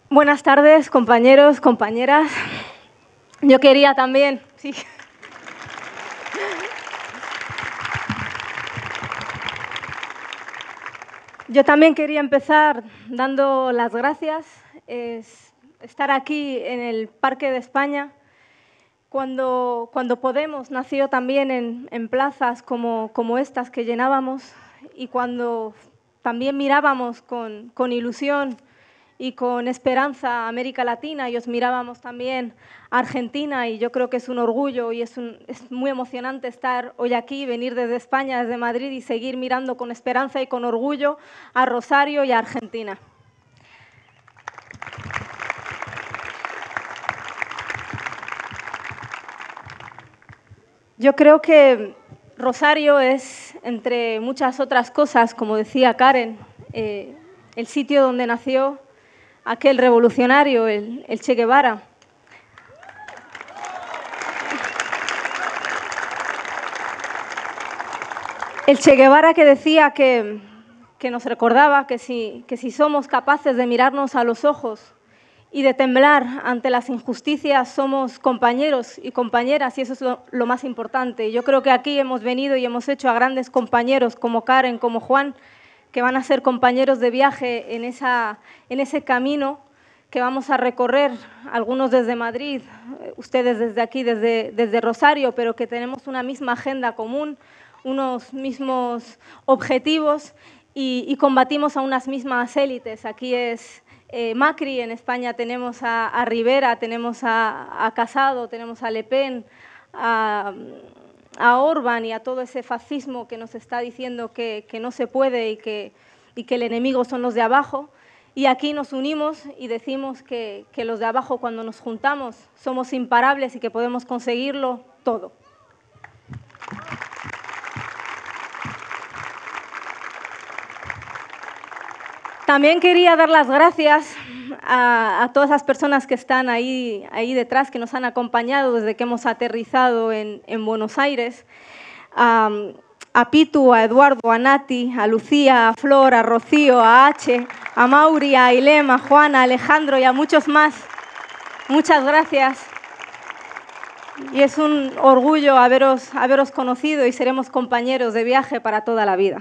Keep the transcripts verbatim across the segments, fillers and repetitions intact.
Buenas tardes, compañeros, compañeras. Yo quería también... Sí. Yo también quería empezar dando las gracias. Es estar aquí en el Parque de España. Cuando, cuando Podemos nació también en, en plazas como, como estas que llenábamos, y cuando también mirábamos con, con ilusión y con esperanza a América Latina, y os mirábamos también a Argentina, y yo creo que es un orgullo y es, un, es muy emocionante estar hoy aquí, venir desde España, desde Madrid, y seguir mirando con esperanza y con orgullo a Rosario y a Argentina. Yo creo que Rosario es, entre muchas otras cosas, como decía Karen, eh, el sitio donde nació aquel revolucionario, el, el Che Guevara. El Che Guevara que decía que, que nos recordaba que si, que si somos capaces de mirarnos a los ojos y de temblar ante las injusticias, somos compañeros y compañeras, y eso es lo, lo más importante. Yo creo que aquí hemos venido y hemos hecho a grandes compañeros como Karen, como Juan, que van a ser compañeros de viaje en, esa, en ese camino que vamos a recorrer, algunos desde Madrid, ustedes desde aquí, desde, desde Rosario, pero que tenemos una misma agenda común, unos mismos objetivos y, y combatimos a unas mismas élites. Aquí es eh, Macri, en España tenemos a, a Rivera, tenemos a, a Casado, tenemos a Le Pen, a, a Orbán y a todo ese fascismo que nos está diciendo que, que no se puede y que, y que el enemigo son los de abajo. Y aquí nos unimos y decimos que, que los de abajo, cuando nos juntamos, somos imparables y que podemos conseguirlo todo. También quería dar las gracias a, a todas las personas que están ahí, ahí detrás, que nos han acompañado desde que hemos aterrizado en, en Buenos Aires. A, a Pitu, a Eduardo, a Nati, a Lucía, a Flor, a Rocío, a H, a Mauri, a Ailem, a Juana, a Alejandro y a muchos más. Muchas gracias. Y es un orgullo haberos, haberos conocido y seremos compañeros de viaje para toda la vida.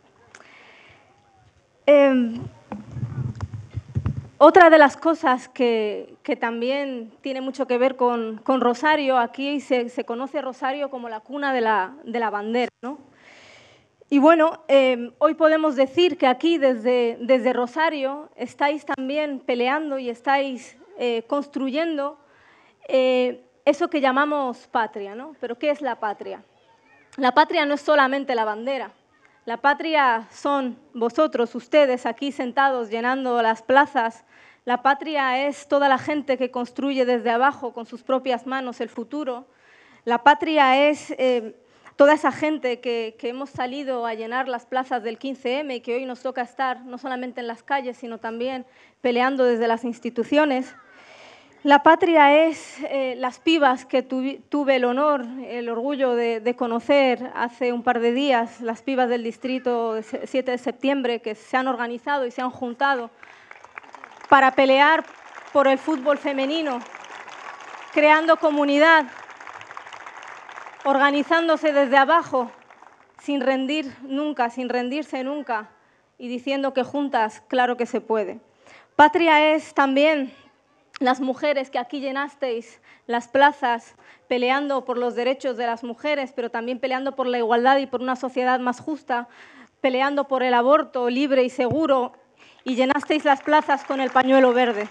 Eh, otra de las cosas que, que también tiene mucho que ver con, con Rosario, aquí se, se conoce Rosario como la cuna de la, de la bandera, ¿no? Y bueno, eh, hoy podemos decir que aquí desde, desde Rosario estáis también peleando y estáis eh, construyendo eh, eso que llamamos patria, ¿no? Pero ¿qué es la patria? La patria no es solamente la bandera. La patria son vosotros, ustedes, aquí sentados llenando las plazas. La patria es toda la gente que construye desde abajo con sus propias manos el futuro. La patria es eh, toda esa gente que, que hemos salido a llenar las plazas del quince eme y que hoy nos toca estar no solamente en las calles, sino también peleando desde las instituciones. La patria es eh, las pibas que tuve, tuve el honor, el orgullo de, de conocer hace un par de días, las pibas del distrito siete de septiembre, que se han organizado y se han juntado para pelear por el fútbol femenino, creando comunidad, organizándose desde abajo, sin rendir nunca, sin rendirse nunca, y diciendo que juntas, claro que se puede. Patria es también las mujeres que aquí llenasteis las plazas peleando por los derechos de las mujeres, pero también peleando por la igualdad y por una sociedad más justa, peleando por el aborto libre y seguro, y llenasteis las plazas con el pañuelo verde.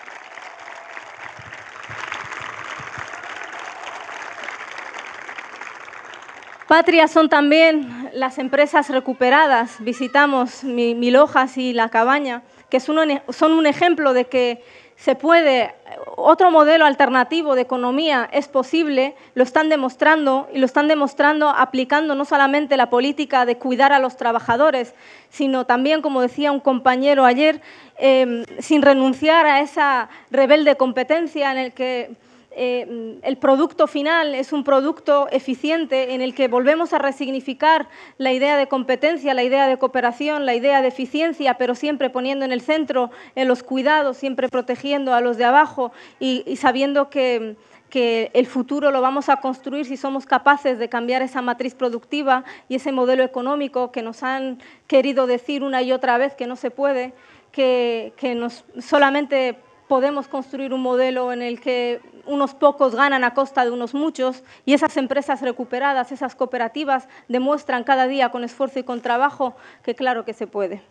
Patria son también las empresas recuperadas. Visitamos Mil Hojas y La Cabaña, que son un, son un ejemplo de que se puede, otro modelo alternativo de economía es posible, lo están demostrando y lo están demostrando aplicando no solamente la política de cuidar a los trabajadores, sino también, como decía un compañero ayer, eh, sin renunciar a esa rebelde competencia en el que eh, el producto final es un producto eficiente en el que volvemos a resignificar la idea de competencia, la idea de cooperación, la idea de eficiencia, pero siempre poniendo en el centro en los cuidados, siempre protegiendo a los de abajo y, y sabiendo que, que el futuro lo vamos a construir si somos capaces de cambiar esa matriz productiva y ese modelo económico que nos han querido decir una y otra vez que no se puede, que, que nos solamente podemos construir un modelo en el que unos pocos ganan a costa de unos muchos y esas empresas recuperadas, esas cooperativas, demuestran cada día con esfuerzo y con trabajo que claro que se puede.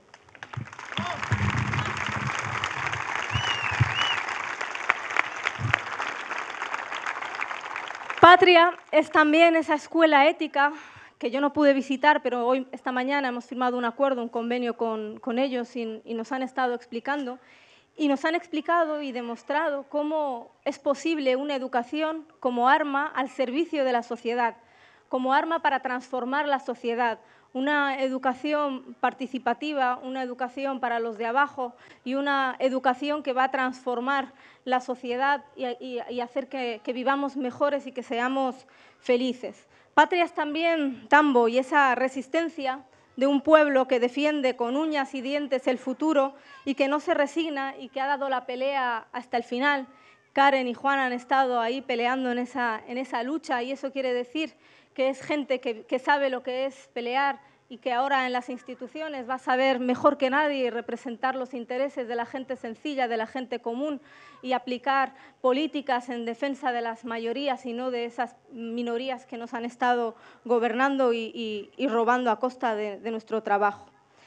Patria es también esa escuela ética que yo no pude visitar, pero hoy, esta mañana, hemos firmado un acuerdo, un convenio con, con ellos y, y nos han estado explicando. Y nos han explicado y demostrado cómo es posible una educación como arma al servicio de la sociedad, como arma para transformar la sociedad, una educación participativa, una educación para los de abajo y una educación que va a transformar la sociedad y, y, y hacer que, que vivamos mejores y que seamos felices. Patria es también Tambo y esa resistencia de un pueblo que defiende con uñas y dientes el futuro y que no se resigna y que ha dado la pelea hasta el final. Karen y Juan han estado ahí peleando en esa, en esa lucha y eso quiere decir que es gente que, que sabe lo que es pelear y que ahora en las instituciones va a saber mejor que nadie representar los intereses de la gente sencilla, de la gente común y aplicar políticas en defensa de las mayorías y no de esas minorías que nos han estado gobernando y, y, y robando a costa de, de nuestro trabajo.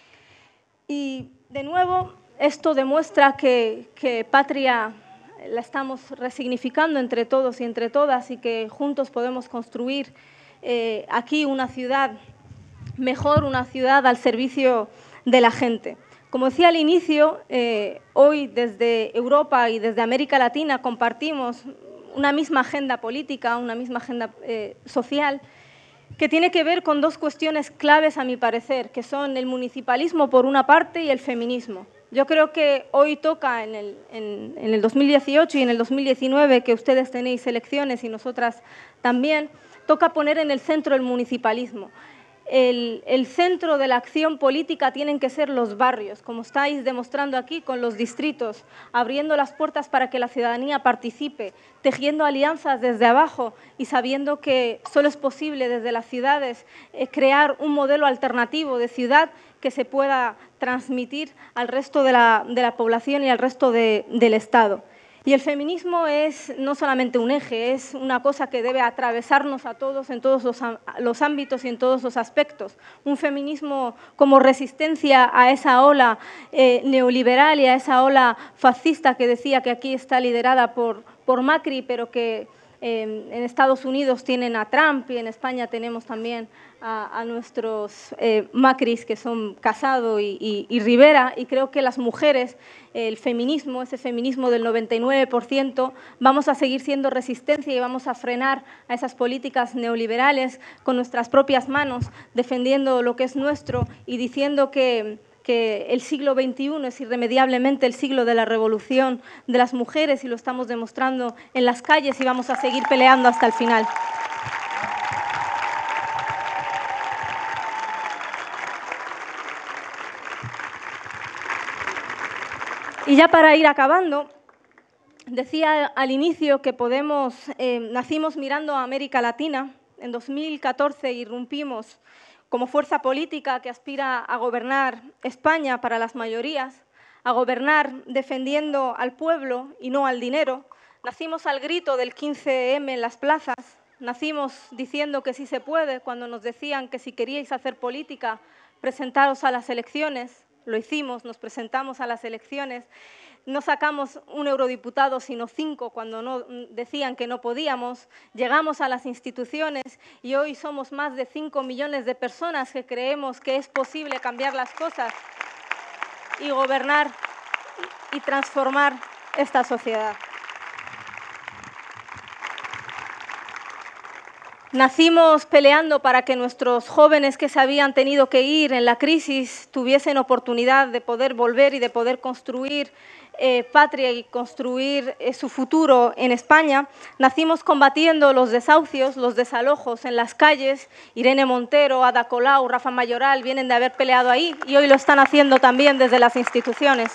Y de nuevo, esto demuestra que, que Patria la estamos resignificando entre todos y entre todas y que juntos podemos construir eh, aquí una ciudad mejor, una ciudad al servicio de la gente. Como decía al inicio, eh, hoy desde Europa y desde América Latina compartimos una misma agenda política, una misma agenda eh, social, que tiene que ver con dos cuestiones claves, a mi parecer, que son el municipalismo por una parte y el feminismo. Yo creo que hoy toca en el, en, en el dos mil dieciocho y en el dos mil diecinueve, que ustedes tenéis elecciones y nosotras también, toca poner en el centro el municipalismo. El, el centro de la acción política tienen que ser los barrios, como estáis demostrando aquí con los distritos, abriendo las puertas para que la ciudadanía participe, tejiendo alianzas desde abajo y sabiendo que solo es posible desde las ciudades eh, crear un modelo alternativo de ciudad que se pueda transmitir al resto de la, de la población y al resto de, del Estado. Y el feminismo es no solamente un eje, es una cosa que debe atravesarnos a todos en todos los, los ámbitos y en todos los aspectos. Un feminismo como resistencia a esa ola eh, neoliberal y a esa ola fascista que decía que aquí está liderada por, por Macri, pero que eh, en Estados Unidos tienen a Trump y en España tenemos también a, a nuestros eh, Macris que son Casado y, y, y Rivera, y creo que las mujeres, el feminismo, ese feminismo del noventa y nueve por ciento, vamos a seguir siendo resistencia y vamos a frenar a esas políticas neoliberales con nuestras propias manos, defendiendo lo que es nuestro y diciendo que, que el siglo veintiuno es irremediablemente el siglo de la revolución de las mujeres y lo estamos demostrando en las calles y vamos a seguir peleando hasta el final. Y ya para ir acabando, decía al inicio que Podemos, eh, nacimos mirando a América Latina. En dos mil catorce irrumpimos como fuerza política que aspira a gobernar España para las mayorías, a gobernar defendiendo al pueblo y no al dinero. Nacimos al grito del quince eme en las plazas, nacimos diciendo que sí se puede cuando nos decían que si queríais hacer política, presentaros a las elecciones. Lo hicimos, nos presentamos a las elecciones, no sacamos un eurodiputado sino cinco cuando no, decían que no podíamos, llegamos a las instituciones y hoy somos más de cinco millones de personas que creemos que es posible cambiar las cosas y gobernar y transformar esta sociedad. Nacimos peleando para que nuestros jóvenes que se habían tenido que ir en la crisis tuviesen oportunidad de poder volver y de poder construir eh, patria y construir eh, su futuro en España. Nacimos combatiendo los desahucios, los desalojos en las calles. Irene Montero, Ada Colau, Rafa Mayoral vienen de haber peleado ahí y hoy lo están haciendo también desde las instituciones.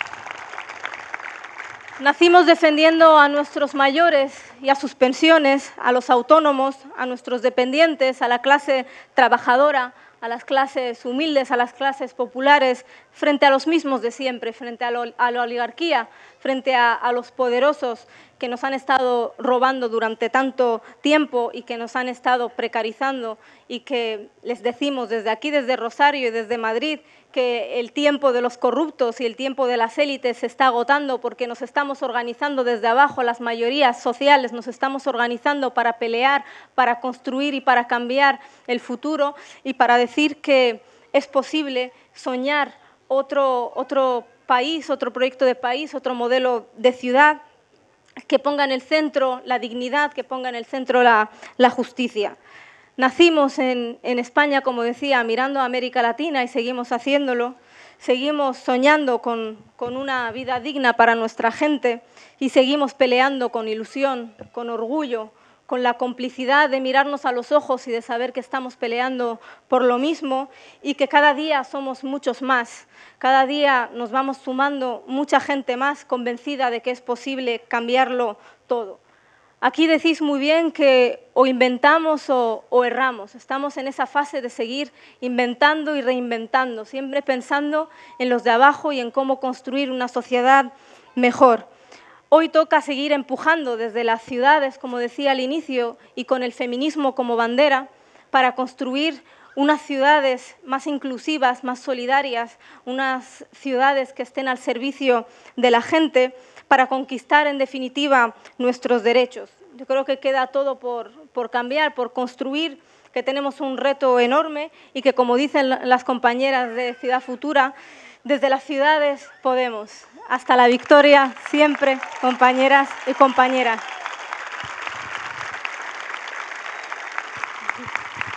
Nacimos defendiendo a nuestros mayores y a sus pensiones, a los autónomos, a nuestros dependientes, a la clase trabajadora, a las clases humildes, a las clases populares, frente a los mismos de siempre, frente a, lo, a la oligarquía, frente a, a los poderosos que nos han estado robando durante tanto tiempo y que nos han estado precarizando y que les decimos desde aquí, desde Rosario y desde Madrid, que el tiempo de los corruptos y el tiempo de las élites se está agotando porque nos estamos organizando desde abajo, las mayorías sociales nos estamos organizando para pelear, para construir y para cambiar el futuro y para decir que es posible soñar otro, otro país, otro proyecto de país, otro modelo de ciudad que ponga en el centro la dignidad, que ponga en el centro la, la justicia. Nacimos en, en España, como decía, mirando a América Latina y seguimos haciéndolo. Seguimos soñando con, con una vida digna para nuestra gente y seguimos peleando con ilusión, con orgullo, con la complicidad de mirarnos a los ojos y de saber que estamos peleando por lo mismo y que cada día somos muchos más. Cada día nos vamos sumando mucha gente más convencida de que es posible cambiarlo todo. Aquí decís muy bien que o inventamos o, o erramos. Estamos en esa fase de seguir inventando y reinventando, siempre pensando en los de abajo y en cómo construir una sociedad mejor. Hoy toca seguir empujando desde las ciudades, como decía al inicio, y con el feminismo como bandera, para construir unas ciudades más inclusivas, más solidarias, unas ciudades que estén al servicio de la gente, para conquistar, en definitiva, nuestros derechos. Yo creo que queda todo por, por cambiar, por construir, que tenemos un reto enorme y que, como dicen las compañeras de Ciudad Futura, desde las ciudades podemos. Hasta la victoria, siempre, compañeras y compañeras.